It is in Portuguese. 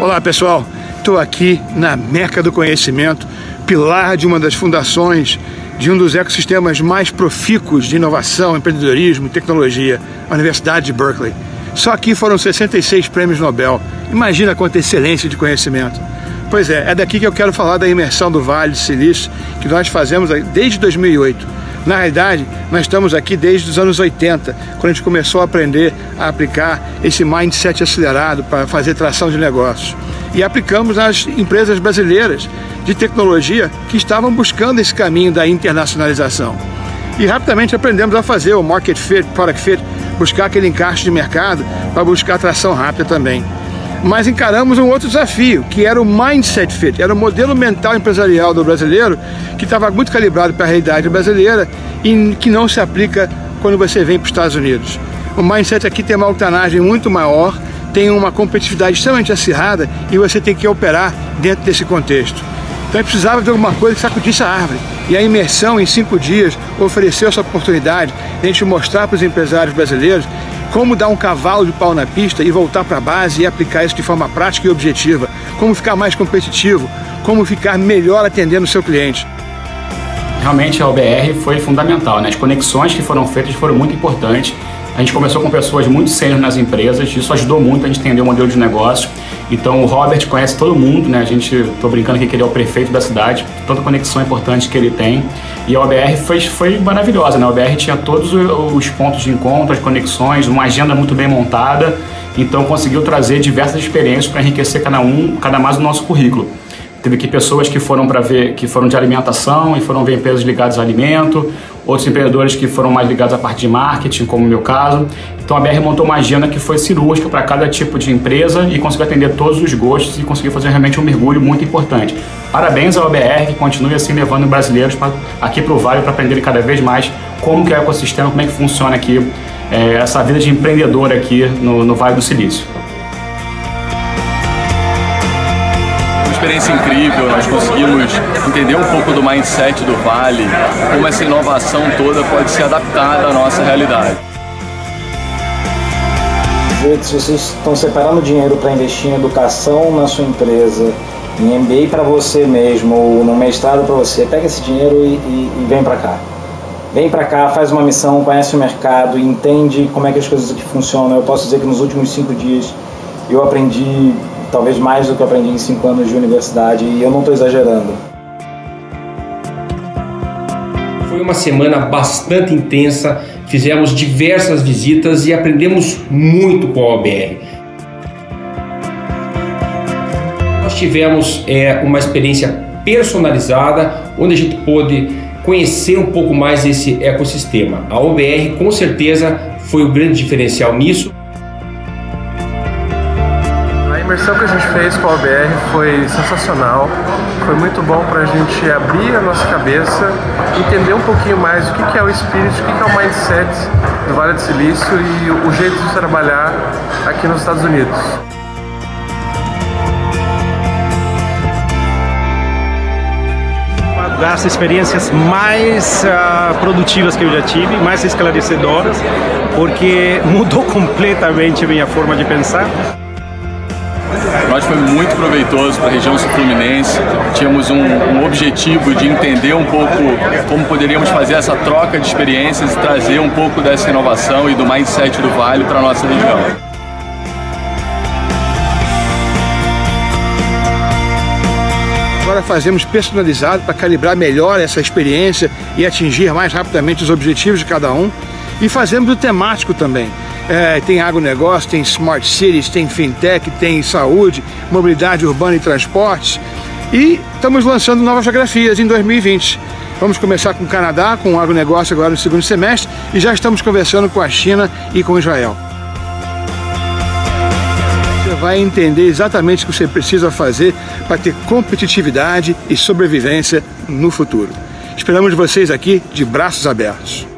Olá pessoal, estou aqui na Meca do Conhecimento, pilar de uma das fundações de um dos ecossistemas mais profícuos de inovação, empreendedorismo e tecnologia, a Universidade de Berkeley. Só aqui foram 66 prêmios Nobel. Imagina quanta excelência de conhecimento. Pois é daqui que eu quero falar da imersão do Vale do Silício, que nós fazemos desde 2008. Na realidade, nós estamos aqui desde os anos 80, quando a gente começou a aprender a aplicar esse mindset acelerado para fazer tração de negócios. E aplicamos nas empresas brasileiras de tecnologia que estavam buscando esse caminho da internacionalização. E rapidamente aprendemos a fazer o Market Fit, Product Fit, buscar aquele encaixe de mercado para buscar tração rápida também. Mas encaramos um outro desafio, que era o Mindset Fit, era o modelo mental empresarial do brasileiro, que estava muito calibrado para a realidade brasileira e que não se aplica quando você vem para os Estados Unidos. O Mindset aqui tem uma octanagem muito maior, tem uma competitividade extremamente acirrada e você tem que operar dentro desse contexto. Então precisava de alguma coisa que sacudisse a árvore. E a imersão em 5 dias ofereceu essa oportunidade de a gente mostrar para os empresários brasileiros como dar um cavalo de pau na pista e voltar para a base e aplicar isso de forma prática e objetiva. Como ficar mais competitivo, como ficar melhor atendendo o seu cliente. Realmente a OBR foi fundamental, né? As conexões que foram feitas foram muito importantes. A gente começou com pessoas muito sênior nas empresas, isso ajudou muito a gente entender o modelo de negócio. Então o Robert conhece todo mundo, né? Tô brincando aqui que ele é o prefeito da cidade, tanta conexão importante que ele tem. E a OBR foi maravilhosa, né? A OBR tinha todos os pontos de encontro, as conexões, uma agenda muito bem montada. Então conseguiu trazer diversas experiências para enriquecer cada mais o nosso currículo. Teve aqui pessoas que foram de alimentação e foram ver empresas ligadas a alimento, outros empreendedores que foram mais ligados à parte de marketing, como o meu caso. Então a BR montou uma agenda que foi cirúrgica para cada tipo de empresa e conseguiu atender todos os gostos e conseguiu fazer realmente um mergulho muito importante. Parabéns ao OBR, que continue assim levando brasileiros aqui para o Vale para aprenderem cada vez mais como que é o ecossistema, como é que funciona aqui essa vida de empreendedor aqui no Vale do Silício. Experiência incrível, nós conseguimos entender um pouco do mindset do Vale, como essa inovação toda pode ser adaptada à nossa realidade. Se vocês estão separando dinheiro para investir em educação na sua empresa, em MBA para você mesmo, ou no mestrado para você, pega esse dinheiro e vem para cá. Vem para cá, faz uma missão, conhece o mercado, entende como é que as coisas aqui funcionam. Eu posso dizer que nos últimos 5 dias eu aprendi talvez mais do que eu aprendi em 5 anos de universidade, e eu não estou exagerando. Foi uma semana bastante intensa, fizemos diversas visitas e aprendemos muito com a OBR. Nós tivemos uma experiência personalizada, onde a gente pôde conhecer um pouco mais esse ecossistema. A OBR com certeza foi o grande diferencial nisso. A imersão que a gente fez com a OBR foi sensacional, foi muito bom para a gente abrir a nossa cabeça, entender um pouquinho mais o que é o espírito, o que é o mindset do Vale do Silício e o jeito de trabalhar aqui nos Estados Unidos. Uma das experiências mais produtivas que eu já tive, mais esclarecedoras, porque mudou completamente a minha forma de pensar. Nós foi muito proveitoso para a região sul-fluminense, tínhamos um objetivo de entender um pouco como poderíamos fazer essa troca de experiências e trazer um pouco dessa inovação e do mindset do Vale para a nossa região. Agora fazemos personalizado para calibrar melhor essa experiência e atingir mais rapidamente os objetivos de cada um. E fazemos o temático também. Tem agronegócio, tem Smart Cities, tem Fintech, tem saúde, mobilidade urbana e transportes. E estamos lançando novas geografias em 2020. Vamos começar com o Canadá, com o agronegócio agora no 2º semestre e já estamos conversando com a China e com Israel. Você vai entender exatamente o que você precisa fazer para ter competitividade e sobrevivência no futuro. Esperamos vocês aqui de braços abertos.